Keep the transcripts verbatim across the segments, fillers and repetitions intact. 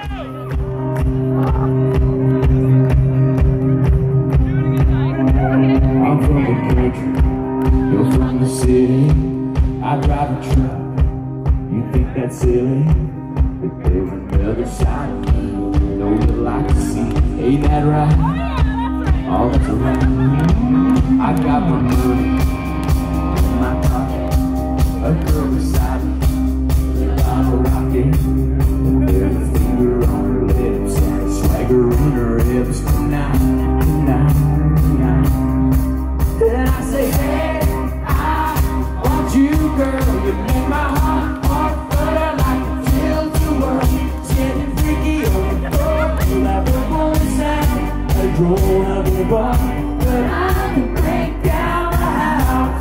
I'm from the country, you're from the city. I drive a truck, you think that's silly? But there's another side of me, you know you like to see. Ain't that right? Oh, that's right. I got my money in my pocket, a girl beside me, a bottle rocket, and there's a finger on her lips and a swagger in her hips. Tonight, tonight, tonight. Then I say, hey, I want you, girl. You make my heart, heart flutter like a tilt-a-whirl. It's getting freaky on the floor. You'll have a bonus sound. I drove out the bar, but I can break down the house.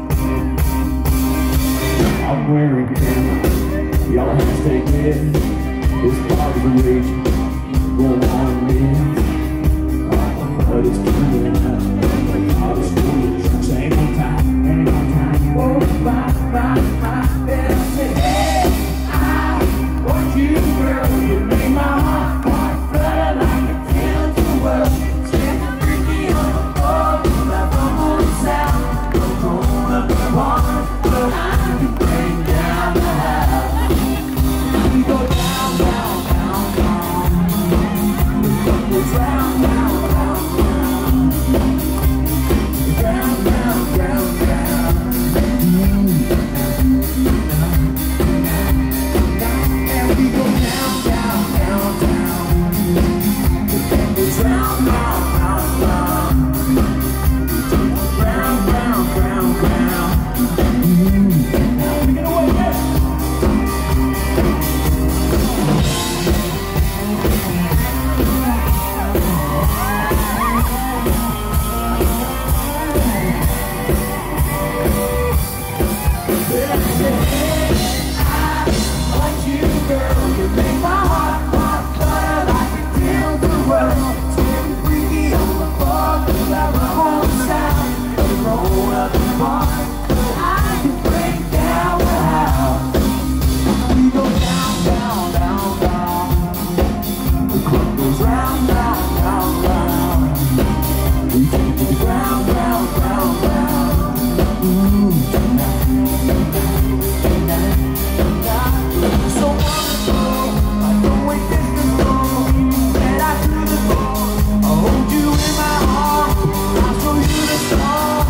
I'm wearing cameras, y'all have to stay clear. This party's raging, going on and live. But it's turning out. All the school trucks ain't on time, ain't on time. Oh, bye, bye, bye. Then I say, hey, I want you, girl. You make my heart, heart flutter like a tilt-a-whirl. It's getting freaky on the floor. You'll have a moon sound. Don't go up the bar, but I can bring down the house. We go down, down, down, down. The club goes round, round, round, round. Round, round, round, round. And we go down, down, down, down. The club goes round, round, round, round. Round, round, round, round. Now we get away, yeah. Then I say, hey, I want you, girl. You make my heart, heart flutter like a tilt-a-whirl. It's getting freaky on the floor. You'll have a whole sound. You'll roll up the bar, but I can break down the house. We go down, down, down, down. The club goes round, round, round, round. We take it to the ground, round, round, round. Ooh, tonight. So wonderful, I don't wait this before. Head out to the floor, I'll hold you in my arms. I'll show you the stars.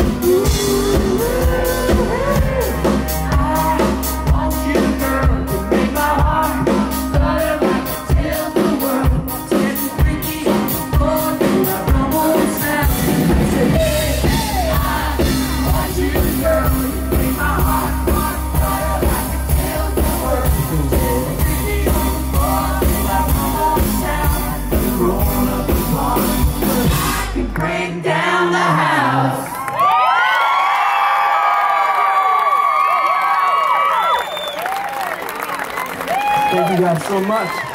I want you, girl, to make my heart flutter like a tilt-a-whirl. It's getting freaky on the floor, you'll have no more sound. I say, hey, I want you, girl, to make my heart, heart flutter like a tilt-a-whirl. It's getting freaky on the floor, you'll have no more sound. You're rolling up the bar, but I can break down the house. Thank you guys so much.